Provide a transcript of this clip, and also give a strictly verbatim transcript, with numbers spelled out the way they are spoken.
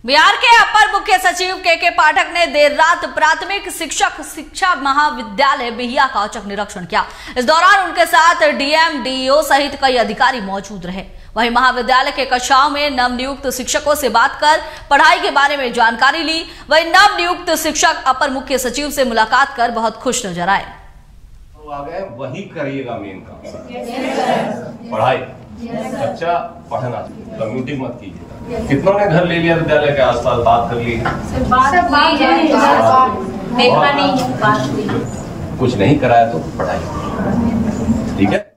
बिहार के अपर मुख्य सचिव के के पाठक ने देर रात प्राथमिक शिक्षक शिक्षा महाविद्यालय बिहिया का औचक निरीक्षण किया। इस दौरान उनके साथ डीएम, डीईओ सहित कई अधिकारी मौजूद रहे। वहीं महाविद्यालय के कक्षाओं में नवनियुक्त शिक्षकों से बात कर पढ़ाई के बारे में जानकारी ली। वहीं नवनियुक्त शिक्षक अपर मुख्य सचिव से मुलाकात कर बहुत खुश नजर आए। तो आ गए वही करिएगा मेन काम, पढ़ाई, बच्चा पढ़ना, कम्यूटिंग मत कीजिए। कितनों ने घर ले लिया विद्यालय के आसपास, बात कर ली? कुछ नहीं कराया तो पढ़ाई, ठीक है।